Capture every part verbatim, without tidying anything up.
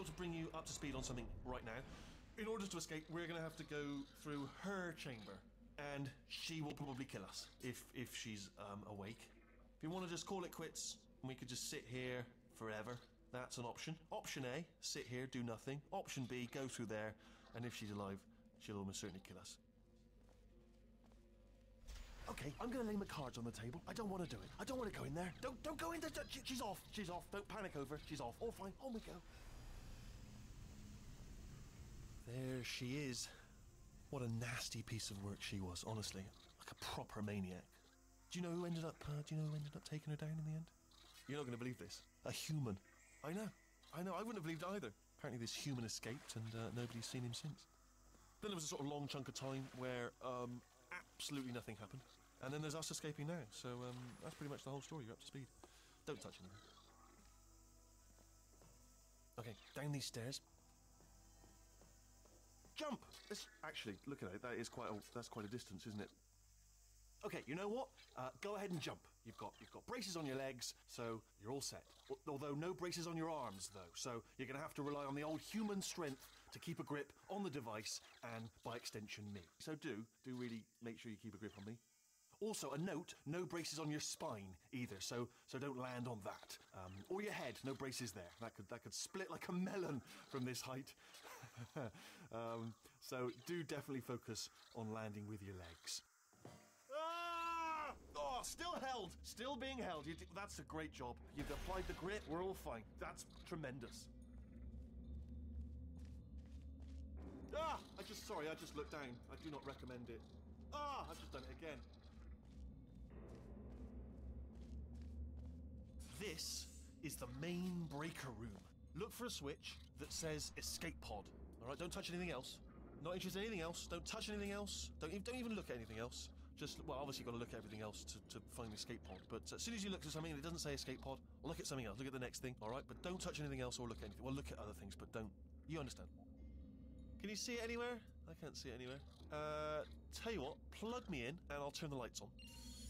able to bring you up to speed on something right now. In order to escape, we're going to have to go through her chamber, and she will probably kill us if if she's um, awake. If you want to just call it quits, and we could just sit here forever, that's an option. Option A, sit here, do nothing. Option B, go through there, and if she's alive, she'll almost certainly kill us. Okay, I'm gonna lay my cards on the table. I don't want to do it. I don't want to go in there. Don't don't go in there. She, she's off. She's off. Don't panic over. She's off. All fine. On we go. There she is. What a nasty piece of work she was, honestly. Like a proper maniac. Do you know who ended up, uh, do you know who ended up taking her down in the end? You're not going to believe this. A human. I know. I know. I wouldn't have believed either. Apparently this human escaped and uh, nobody's seen him since. Then there was a sort of long chunk of time where um, absolutely nothing happened. And then there's us escaping now. So um, that's pretty much the whole story. You're up to speed. Don't touch anything. Okay, down these stairs. Jump! It's, actually, look at it. That is quite a, that's quite a distance, isn't it? Okay, you know what? Uh, go ahead and jump. You've got you've got braces on your legs, so you're all set. Although no braces on your arms, though. So you're going to have to rely on the old human strength to keep a grip on the device and, by extension, me. So do do really make sure you keep a grip on me. Also, a note: no braces on your spine either. So so don't land on that. Um, or your head. No braces there. That could that could split like a melon from this height. um, so do definitely focus on landing with your legs. Ah! Oh, still held. Still being held. You d- that's a great job. You've applied the grip. We're all fine. That's tremendous. Ah! I just sorry. I just looked down. I do not recommend it. Ah! I've just done it again. This is the main breaker room. Look for a switch that says escape pod. All right, don't touch anything else. Not interested in anything else. Don't touch anything else. Don't even, don't even look at anything else. Just, well, obviously you've got to look at everything else to, to find the escape pod. But as soon as you look at something and it doesn't say escape pod, or look at something else, look at the next thing, all right? But don't touch anything else or look at anything. Well, look at other things, but don't. You understand? Can you see it anywhere? I can't see it anywhere. Uh, tell you what, plug me in and I'll turn the lights on.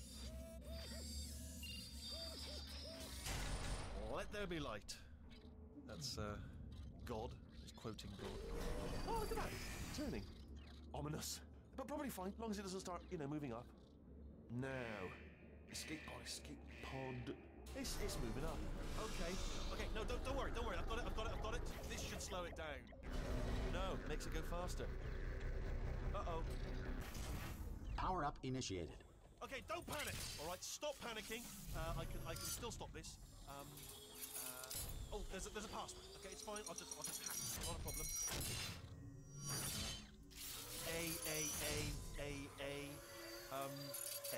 Let there be light. That's, uh, God. He's quoting God. Oh, look at that. Turning. Ominous. But probably fine, as long as it doesn't start, you know, moving up. Now. Escape pod, escape pod. It's, it's moving up. Okay. Okay, no, don't, don't worry, don't worry. I've got it, I've got it, I've got it. This should slow it down. No, makes it go faster. Uh-oh. Power up initiated. Okay, don't panic. All right, stop panicking. Uh, I can, I can still stop this. Um, uh, oh, there's a, there's a password. Okay, it's fine. I'll just, I'll just hack it. Not a problem. A A A A A um L.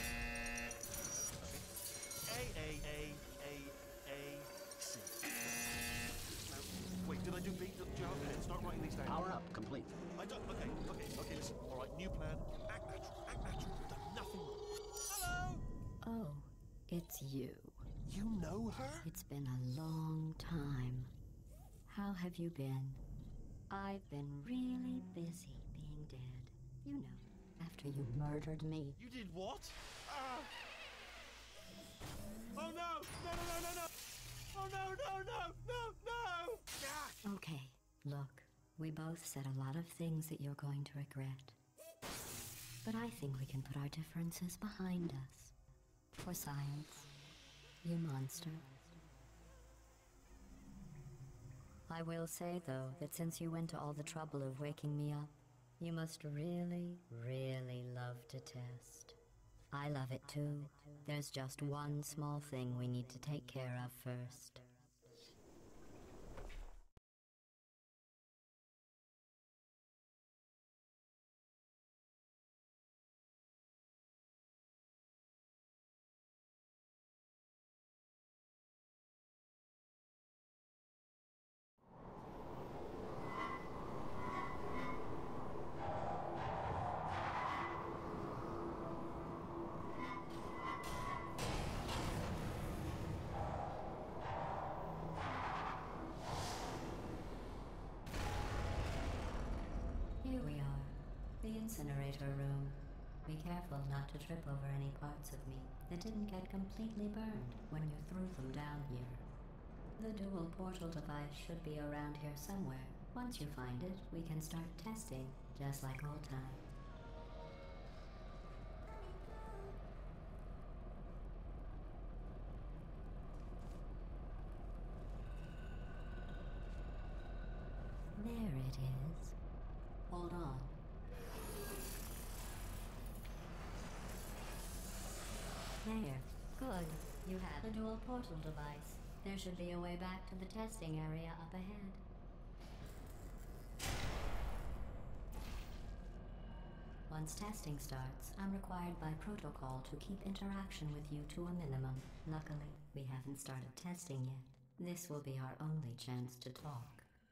Okay. A A A A A C. Now, wait, did I do B? Do you have a pen? Start writing these down. Power up complete. I don't. Okay, okay, okay. Listen. All right, new plan. Act natural. Act natural. You've done nothing wrong. Hello. Oh, it's you. You know her? It's been a long time. How have you been? I've been really busy being dead. You know, after you murdered me. You did what? Ah! Oh no! No, no, no, no, no! Oh no, no, no, no, no! Ah! Okay, look, we both said a lot of things that you're going to regret. But I think we can put our differences behind us. For science. You monster. I will say, though, that since you went to all the trouble of waking me up, you must really, really love to test. I love it too. There's just one small thing we need to take care of first. Here we are, the incinerator room. Be careful not to trip over any parts of me that didn't get completely burned when you threw them down here. The dual portal device should be around here somewhere. Once you find it, we can start testing, just like old times. There it is. Hold on. There. Good. You have the dual portal device. There should be a way back to the testing area up ahead. Once testing starts, I'm required by protocol to keep interaction with you to a minimum. Luckily, we haven't started testing yet. This will be our only chance to talk.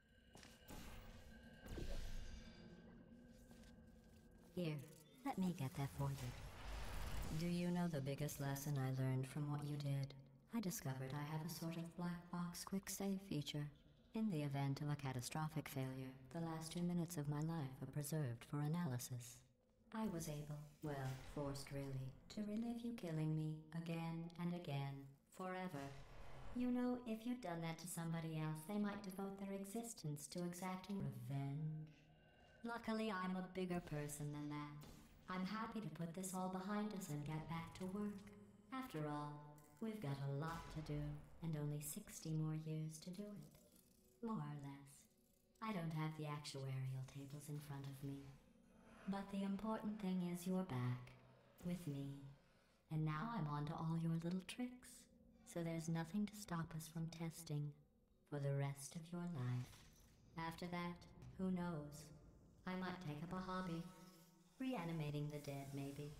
Here, let me get that for you. Do you know the biggest lesson I learned from what you did? I discovered I have a sort of black box quick save feature. In the event of a catastrophic failure, the last two minutes of my life are preserved for analysis. I was able, well, forced really, to relive you killing me again and again, forever. You know, if you'd done that to somebody else, they might devote their existence to exacting revenge. Luckily, I'm a bigger person than that. I'm happy to put this all behind us and get back to work. After all, we've got a lot to do, and only sixty more years to do it. More or less. I don't have the actuarial tables in front of me. But the important thing is you're back, with me. And now I'm on to all your little tricks. So there's nothing to stop us from testing for the rest of your life. After that, who knows? I might take up a hobby. Reanimating the dead, maybe.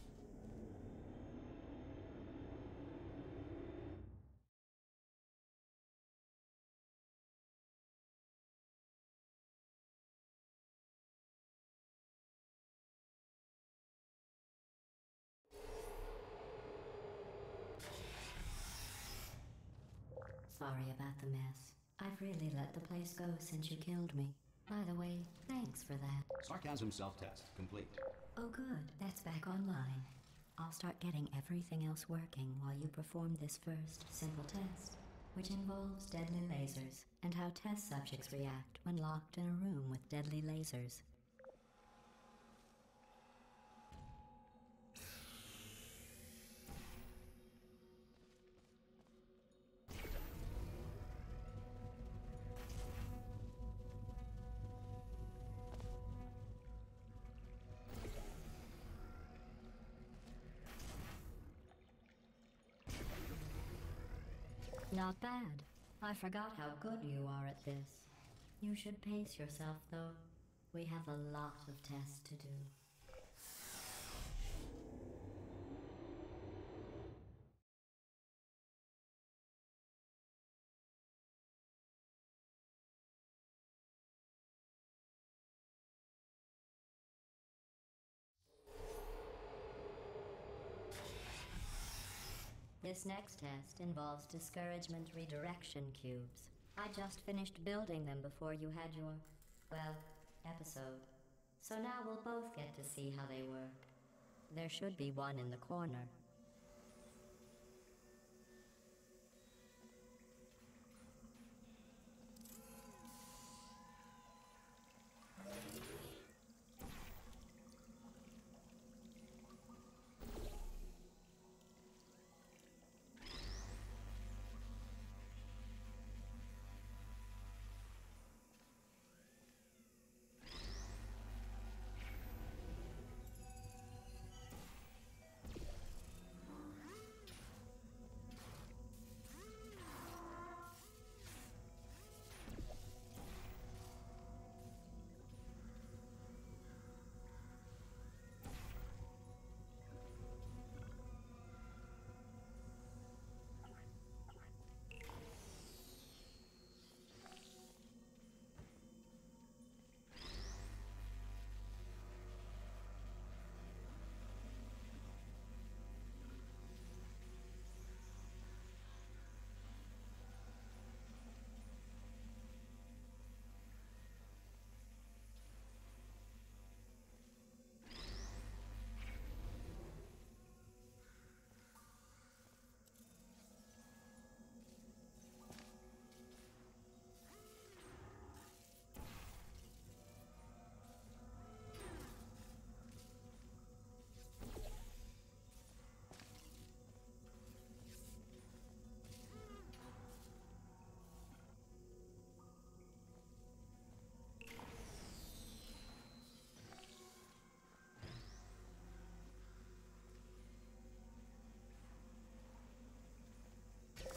Sorry about the mess. I've really let the place go since you killed me. By the way, thanks for that. Sarcasm self-test complete. Oh good, that's back online. I'll start getting everything else working while you perform this first simple test, which involves deadly lasers and how test subjects react when locked in a room with deadly lasers. Not bad. I forgot how good you are at this. You should pace yourself, though. We have a lot of tests to do. This next test involves discouragement redirection cubes. I just finished building them before you had your, well, episode. So now we'll both get to see how they work. There should be one in the corner.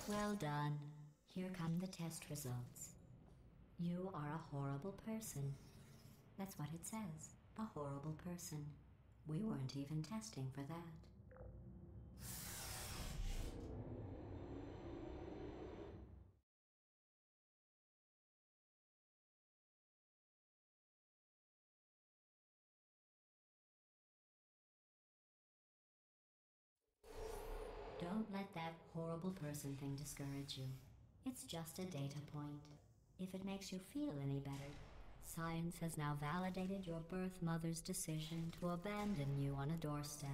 Well done. Here come the test results. You are a horrible person. That's what it says. A horrible person. We weren't even testing for that. Don't let that horrible person thing discourage you. It's just a data point. If it makes you feel any better, science has now validated your birth mother's decision to abandon you on a doorstep.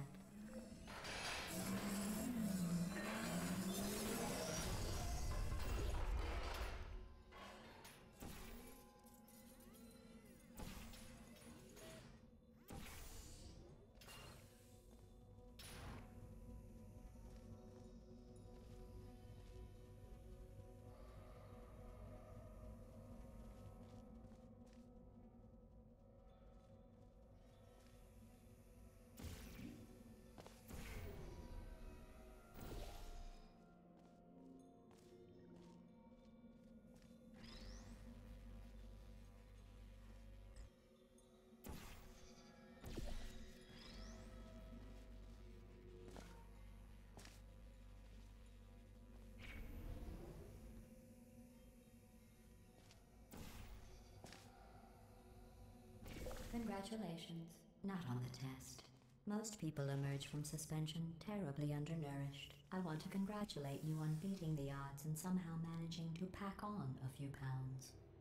Congratulations. Not on the test. Most people emerge from suspension terribly undernourished. I want to congratulate you on beating the odds and somehow managing to pack on a few pounds.